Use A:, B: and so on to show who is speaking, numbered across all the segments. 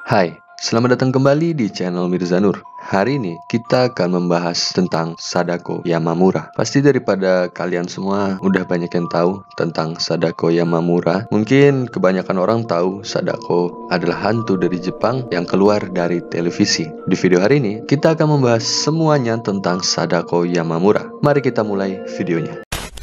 A: Hai, selamat datang kembali di channel Mirzanur. Hari ini kita akan membahas tentang Sadako Yamamura. Pasti daripada kalian semua udah banyak yang tahu tentang Sadako Yamamura. Mungkin kebanyakan orang tahu Sadako adalah hantu dari Jepang yang keluar dari televisi. Di video hari ini kita akan membahas semuanya tentang Sadako Yamamura. Mari kita mulai videonya.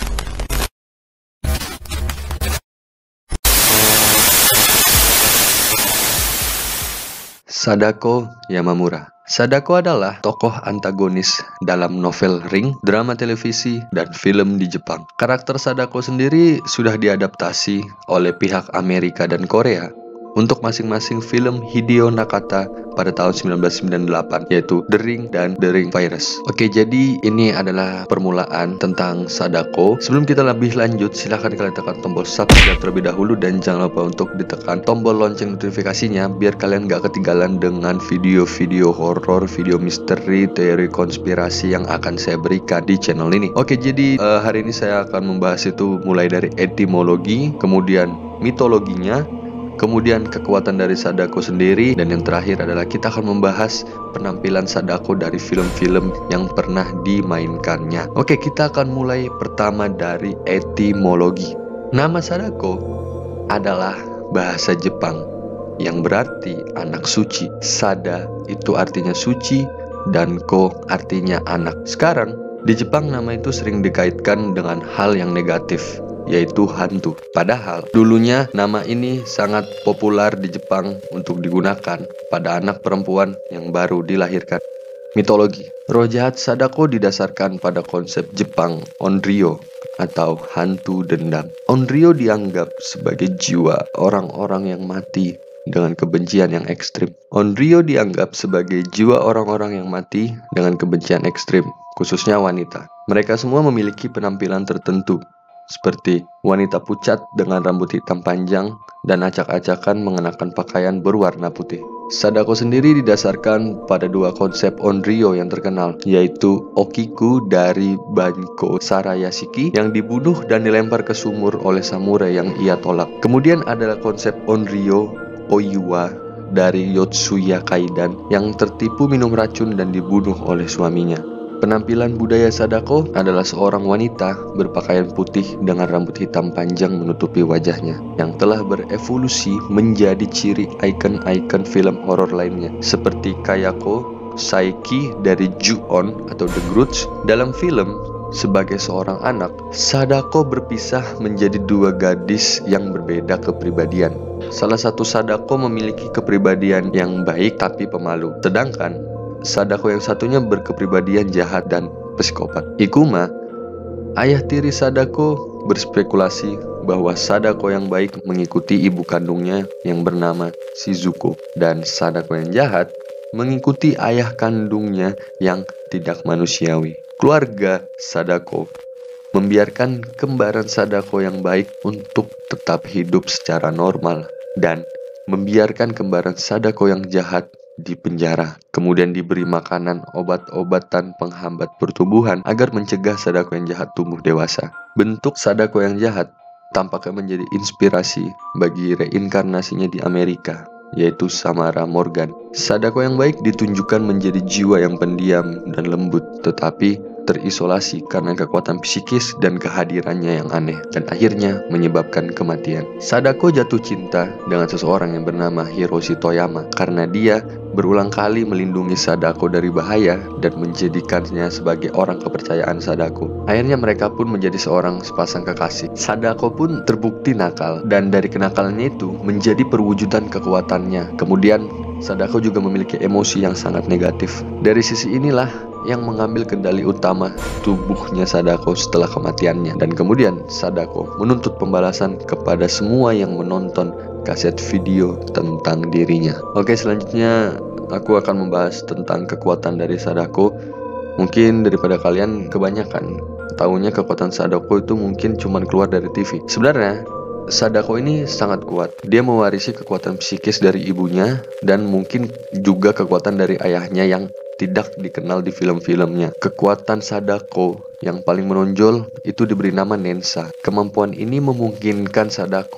A: Sadako Yamamura. Sadako adalah tokoh antagonis dalam novel Ring, drama televisi, dan film di Jepang. Karakter Sadako sendiri sudah diadaptasi oleh pihak Amerika dan Korea untuk masing-masing film Hideo Nakata pada tahun 1998, yaitu The Ring dan The Ring Virus. Oke, jadi ini adalah permulaan tentang Sadako. Sebelum kita lebih lanjut, silahkan kalian tekan tombol subscribe terlebih dahulu dan jangan lupa untuk ditekan tombol lonceng notifikasinya biar kalian gak ketinggalan dengan video-video horor, video misteri, teori konspirasi yang akan saya berikan di channel ini. Oke, jadi hari ini saya akan membahas itu mulai dari etimologi, kemudian mitologinya, kemudian kekuatan dari Sadako sendiri, dan yang terakhir adalah kita akan membahas penampilan Sadako dari film-film yang pernah dimainkannya. Oke, kita akan mulai pertama dari etimologi. Nama Sadako adalah bahasa Jepang yang berarti anak suci. Sada itu artinya suci dan ko artinya anak. Sekarang di Jepang nama itu sering dikaitkan dengan hal yang negatif, yaitu hantu. Padahal dulunya nama ini sangat populer di Jepang untuk digunakan pada anak perempuan yang baru dilahirkan. Mitologi. Roh jahat Sadako didasarkan pada konsep Jepang Onryo atau hantu dendam. Onryo dianggap sebagai jiwa orang-orang yang mati dengan kebencian yang ekstrim. Onryo dianggap sebagai jiwa orang-orang yang mati dengan kebencian ekstrim, khususnya wanita. Mereka semua memiliki penampilan tertentu, seperti wanita pucat dengan rambut hitam panjang dan acak-acakan mengenakan pakaian berwarna putih. Sadako sendiri didasarkan pada dua konsep Onryo yang terkenal, yaitu Okiku dari Banko Sarayashiki yang dibunuh dan dilempar ke sumur oleh samurai yang ia tolak. Kemudian adalah konsep Onryo Oiwa dari Yotsuya Kaidan yang tertipu minum racun dan dibunuh oleh suaminya. Penampilan budaya Sadako adalah seorang wanita berpakaian putih dengan rambut hitam panjang menutupi wajahnya, yang telah berevolusi menjadi ciri ikon-ikon film horor lainnya, seperti Kayako Saeki dari Ju-on atau The Grudge. Dalam film, sebagai seorang anak, Sadako berpisah menjadi dua gadis yang berbeda kepribadian. Salah satu Sadako memiliki kepribadian yang baik tapi pemalu, sedangkan Sadako yang satunya berkepribadian jahat dan psikopat. Ikuma, ayah tiri Sadako, berspekulasi bahwa Sadako yang baik mengikuti ibu kandungnya yang bernama Shizuko, dan Sadako yang jahat mengikuti ayah kandungnya yang tidak manusiawi. Keluarga Sadako membiarkan kembaran Sadako yang baik untuk tetap hidup secara normal dan membiarkan kembaran Sadako yang jahat di penjara, kemudian diberi makanan obat-obatan penghambat pertumbuhan agar mencegah Sadako yang jahat tumbuh dewasa. Bentuk Sadako yang jahat tampaknya menjadi inspirasi bagi reinkarnasinya di Amerika, yaitu Samara Morgan. Sadako yang baik ditunjukkan menjadi jiwa yang pendiam dan lembut, tetapi terisolasi karena kekuatan psikis dan kehadirannya yang aneh, dan akhirnya menyebabkan kematian. Sadako jatuh cinta dengan seseorang yang bernama Hiroshi Toyama karena dia berulang kali melindungi Sadako dari bahaya dan menjadikannya sebagai orang kepercayaan Sadako. Akhirnya mereka pun menjadi seorang sepasang kekasih. Sadako pun terbukti nakal, dan dari kenakalannya itu menjadi perwujudan kekuatannya. Kemudian Sadako juga memiliki emosi yang sangat negatif. Dari sisi inilah yang mengambil kendali utama tubuhnya Sadako setelah kematiannya, dan kemudian Sadako menuntut pembalasan kepada semua yang menonton kaset video tentang dirinya. Oke, selanjutnya aku akan membahas tentang kekuatan dari Sadako. Mungkin daripada kalian kebanyakan tahunya kekuatan Sadako itu mungkin cuma keluar dari TV. Sebenarnya Sadako ini sangat kuat. Dia mewarisi kekuatan psikis dari ibunya dan mungkin juga kekuatan dari ayahnya yang tidak dikenal di film-filmnya. Kekuatan Sadako yang paling menonjol itu diberi nama Nensa. Kemampuan ini memungkinkan Sadako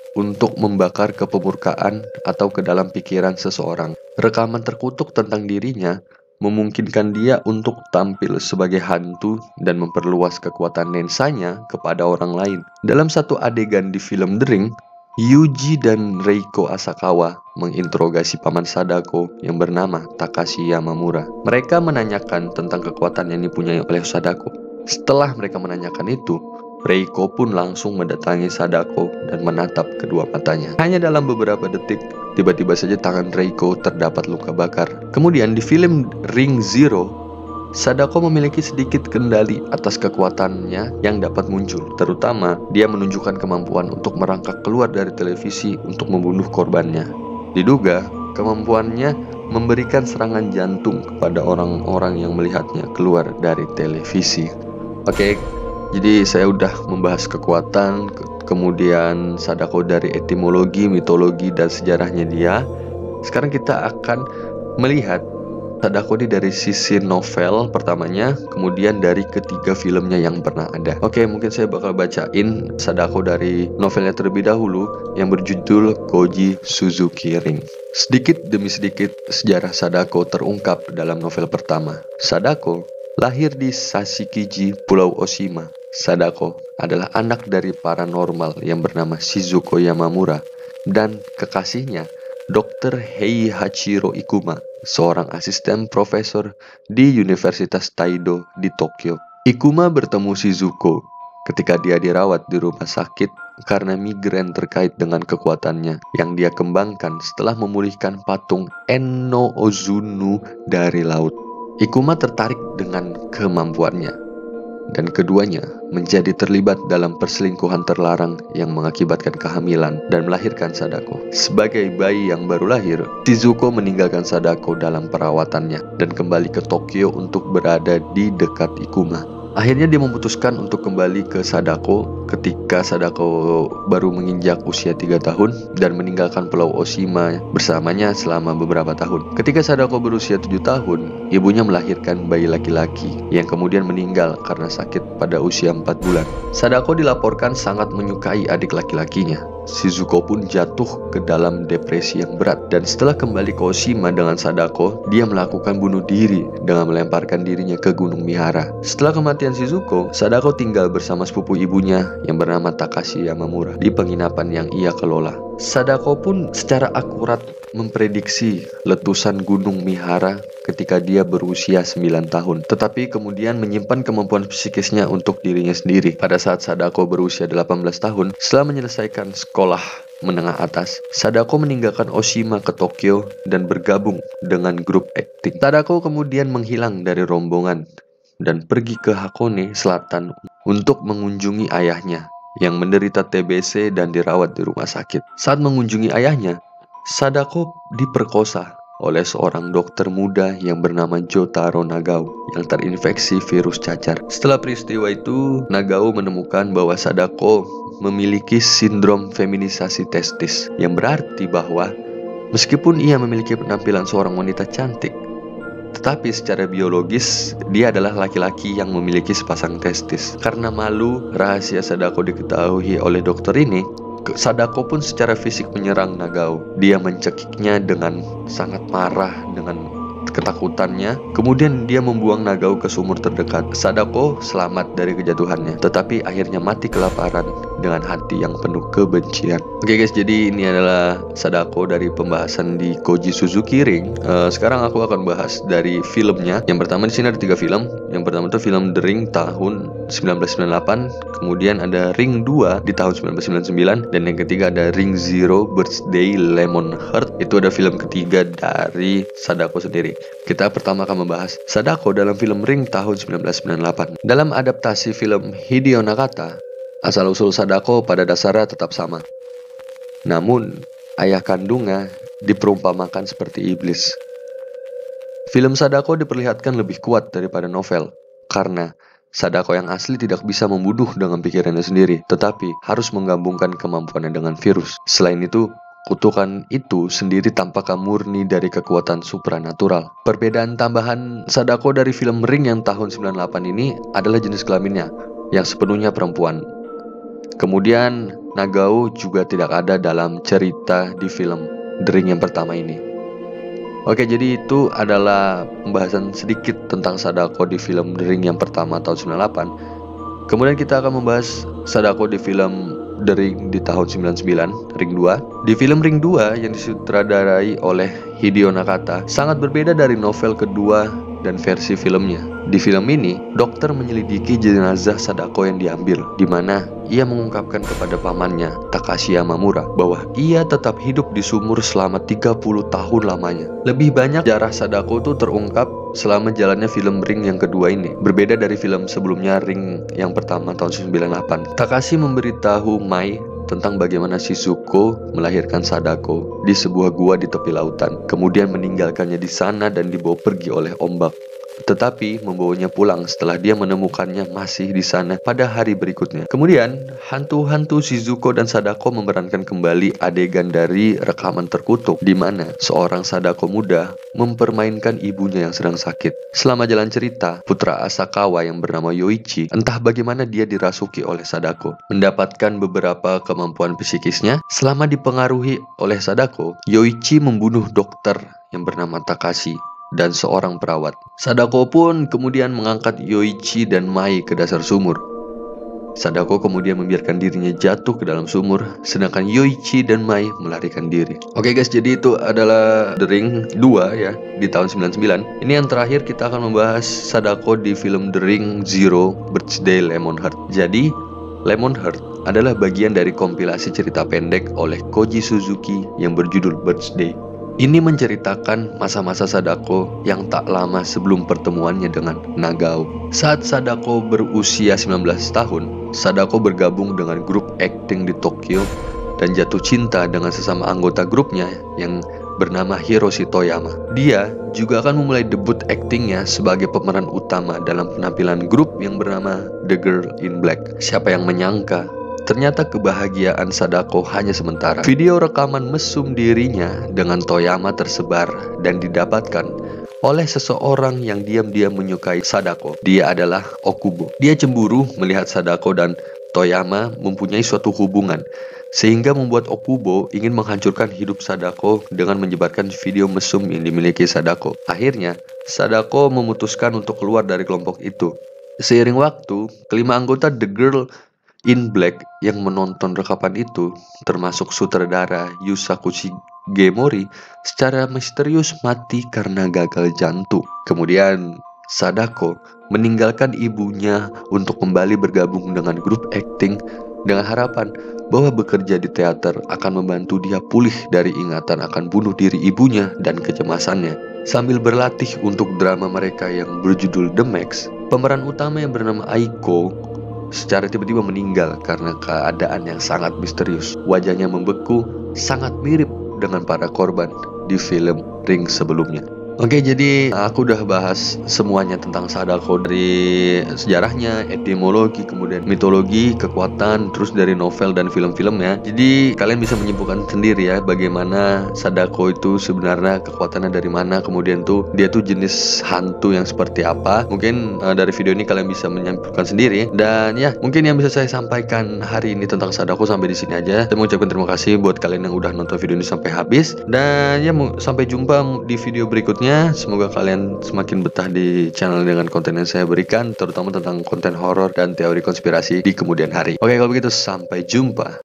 A: untuk membakar kepemurkaan atau ke dalam pikiran seseorang. Rekaman terkutuk tentang dirinya memungkinkan dia untuk tampil sebagai hantu dan memperluas kekuatan lensanya kepada orang lain. Dalam satu adegan di film The Ring, Yuji dan Reiko Asakawa menginterogasi paman Sadako yang bernama Takashi Yamamura. Mereka menanyakan tentang kekuatan yang dipunyai oleh Sadako. Setelah mereka menanyakan itu, Reiko pun langsung mendatangi Sadako dan menatap kedua matanya. Hanya dalam beberapa detik, tiba-tiba saja tangan Reiko terdapat luka bakar. Kemudian di film Ring Zero, Sadako memiliki sedikit kendali atas kekuatannya yang dapat muncul. Terutama, dia menunjukkan kemampuan untuk merangkak keluar dari televisi untuk membunuh korbannya. Diduga, kemampuannya memberikan serangan jantung kepada orang-orang yang melihatnya keluar dari televisi. Oke, jadi saya udah membahas kekuatan, kemudian Sadako dari etimologi, mitologi, dan sejarahnya dia. Sekarang kita akan melihat Sadako ini dari sisi novel pertamanya, kemudian dari ketiga filmnya yang pernah ada. Oke, mungkin saya bakal bacain Sadako dari novelnya terlebih dahulu yang berjudul Koji Suzuki Ring. Sedikit demi sedikit sejarah Sadako terungkap dalam novel pertama. Sadako lahir di Sashikiji, Pulau Oshima. Sadako adalah anak dari paranormal yang bernama Shizuko Yamamura dan kekasihnya, Dr. Heihachiro Ikuma, seorang asisten profesor di Universitas Taido di Tokyo. Ikuma bertemu Shizuko ketika dia dirawat di rumah sakit karena migrain terkait dengan kekuatannya yang dia kembangkan setelah memulihkan patung Enno Ozunu dari laut. Ikuma tertarik dengan kemampuannya, dan keduanya menjadi terlibat dalam perselingkuhan terlarang yang mengakibatkan kehamilan dan melahirkan Sadako. Sebagai bayi yang baru lahir, Shizuko meninggalkan Sadako dalam perawatannya dan kembali ke Tokyo untuk berada di dekat Ikuma. Akhirnya dia memutuskan untuk kembali ke Sadako ketika Sadako baru menginjak usia 3 tahun dan meninggalkan Pulau Oshima bersamanya selama beberapa tahun. Ketika Sadako berusia 7 tahun, ibunya melahirkan bayi laki-laki yang kemudian meninggal karena sakit pada usia 4 bulan. Sadako dilaporkan sangat menyukai adik laki-lakinya. Shizuko pun jatuh ke dalam depresi yang berat, dan setelah kembali ke Oshima dengan Sadako, dia melakukan bunuh diri dengan melemparkan dirinya ke Gunung Mihara. Setelah kematian Shizuko, Sadako tinggal bersama sepupu ibunya yang bernama Takashi Yamamura di penginapan yang ia kelola. Sadako pun secara akurat memprediksi letusan Gunung Mihara ketika dia berusia 9 tahun, tetapi kemudian menyimpan kemampuan psikisnya untuk dirinya sendiri. Pada saat Sadako berusia 18 tahun, setelah menyelesaikan sekolah menengah atas, Sadako meninggalkan Oshima ke Tokyo dan bergabung dengan grup akting. Sadako kemudian menghilang dari rombongan dan pergi ke Hakone Selatan untuk mengunjungi ayahnya yang menderita TBC dan dirawat di rumah sakit. Saat mengunjungi ayahnya, Sadako diperkosa oleh seorang dokter muda yang bernama Jotaro Nagao yang terinfeksi virus cacar. Setelah peristiwa itu, Nagao menemukan bahwa Sadako memiliki sindrom feminisasi testis, yang berarti bahwa meskipun ia memiliki penampilan seorang wanita cantik, tetapi secara biologis dia adalah laki-laki yang memiliki sepasang testis. Karena malu rahasia Sadako diketahui oleh dokter ini, Sadako pun secara fisik menyerang Nagao. Dia mencekiknya dengan sangat marah dengan ketakutannya. Kemudian dia membuang Nagao ke sumur terdekat. Sadako selamat dari kejatuhannya, tetapi akhirnya mati kelaparan dengan hati yang penuh kebencian. Oke guys, jadi ini adalah Sadako dari pembahasan di Koji Suzuki Ring. Sekarang aku akan bahas dari filmnya. Yang pertama di sini ada 3 film. Yang pertama itu film The Ring tahun 1998, kemudian ada Ring 2 di tahun 1999, dan yang ketiga ada Ring Zero Birthday Lemon Heart. Itu ada film ketiga dari Sadako sendiri. Kita pertama akan membahas Sadako dalam film Ring tahun 1998. Dalam adaptasi film Hideo Nakata, asal-usul Sadako pada dasarnya tetap sama. Namun, ayah kandungnya diperumpamakan seperti iblis. Film Sadako diperlihatkan lebih kuat daripada novel, karena Sadako yang asli tidak bisa membunuh dengan pikirannya sendiri, tetapi harus menggabungkan kemampuannya dengan virus. Selain itu, kutukan itu sendiri tampaknya murni dari kekuatan supranatural. Perbedaan tambahan Sadako dari film Ring yang tahun 98 ini adalah jenis kelaminnya, yang sepenuhnya perempuan. Kemudian Nagao juga tidak ada dalam cerita di film The Ring yang pertama ini. Oke, jadi itu adalah pembahasan sedikit tentang Sadako di film The Ring yang pertama tahun 98. Kemudian kita akan membahas Sadako di film The Ring di tahun 99, Ring 2. Di film Ring 2 yang disutradarai oleh Hideo Nakata sangat berbeda dari novel kedua dan versi filmnya. Di film ini, dokter menyelidiki jenazah Sadako yang diambil, di mana ia mengungkapkan kepada pamannya, Takashi Yamamura, bahwa ia tetap hidup di sumur selama 30 tahun lamanya. Lebih banyak sejarah Sadako itu terungkap selama jalannya film Ring yang kedua ini. Berbeda dari film sebelumnya Ring yang pertama tahun 98. Takashi memberitahu Mai tentang bagaimana Shizuko melahirkan Sadako di sebuah gua di tepi lautan, kemudian meninggalkannya di sana dan dibawa pergi oleh ombak, tetapi membawanya pulang setelah dia menemukannya masih di sana pada hari berikutnya. Kemudian, hantu-hantu Shizuko dan Sadako memerankan kembali adegan dari rekaman terkutuk di mana seorang Sadako muda mempermainkan ibunya yang sedang sakit. Selama jalan cerita, putra Asakawa yang bernama Yoichi, entah bagaimana dia dirasuki oleh Sadako. Mendapatkan beberapa kemampuan psikisnya, selama dipengaruhi oleh Sadako, Yoichi membunuh dokter yang bernama Takashi dan seorang perawat. Sadako pun kemudian mengangkat Yoichi dan Mai ke dasar sumur. Sadako kemudian membiarkan dirinya jatuh ke dalam sumur, sedangkan Yoichi dan Mai melarikan diri. Oke guys, jadi itu adalah The Ring 2 ya, di tahun 99. Ini yang terakhir kita akan membahas Sadako di film The Ring Zero Birthday Lemonheart. Jadi, Lemonheart adalah bagian dari kompilasi cerita pendek oleh Koji Suzuki yang berjudul Birthday. Ini menceritakan masa-masa Sadako yang tak lama sebelum pertemuannya dengan Nagao. Saat Sadako berusia 19 tahun, Sadako bergabung dengan grup akting di Tokyo dan jatuh cinta dengan sesama anggota grupnya yang bernama Hiroshi Toyama. Dia juga akan memulai debut aktingnya sebagai pemeran utama dalam penampilan grup yang bernama The Girl in Black. Siapa yang menyangka? Ternyata kebahagiaan Sadako hanya sementara. Video rekaman mesum dirinya dengan Toyama tersebar dan didapatkan oleh seseorang yang diam-diam menyukai Sadako. Dia adalah Okubo. Dia cemburu melihat Sadako dan Toyama mempunyai suatu hubungan, sehingga membuat Okubo ingin menghancurkan hidup Sadako dengan menyebarkan video mesum yang dimiliki Sadako. Akhirnya, Sadako memutuskan untuk keluar dari kelompok itu. Seiring waktu, kelima anggota The Girl in Black yang menonton rekaman itu, termasuk sutradara Yusaku Shigemori, secara misterius mati karena gagal jantung. Kemudian Sadako meninggalkan ibunya untuk kembali bergabung dengan grup akting dengan harapan bahwa bekerja di teater akan membantu dia pulih dari ingatan akan bunuh diri ibunya dan kecemasannya. Sambil berlatih untuk drama mereka yang berjudul The Max, pemeran utama yang bernama Aiko secara tiba-tiba meninggal karena keadaan yang sangat misterius. Wajahnya membeku, sangat mirip dengan para korban di film Ring sebelumnya. Oke, jadi aku udah bahas semuanya tentang Sadako, dari sejarahnya, etimologi, kemudian mitologi, kekuatan, terus dari novel dan film-filmnya. Jadi kalian bisa menyimpulkan sendiri ya bagaimana Sadako itu sebenarnya kekuatannya dari mana, kemudian tuh dia tuh jenis hantu yang seperti apa. Mungkin dari video ini kalian bisa menyimpulkan sendiri. Dan ya, mungkin yang bisa saya sampaikan hari ini tentang Sadako sampai di sini aja. Saya mengucapkan terima kasih buat kalian yang udah nonton video ini sampai habis. Dan ya, sampai jumpa di video berikutnya. Semoga kalian semakin betah di channel dengan konten yang saya berikan, terutama tentang konten horor dan teori konspirasi di kemudian hari. Oke, kalau begitu sampai jumpa.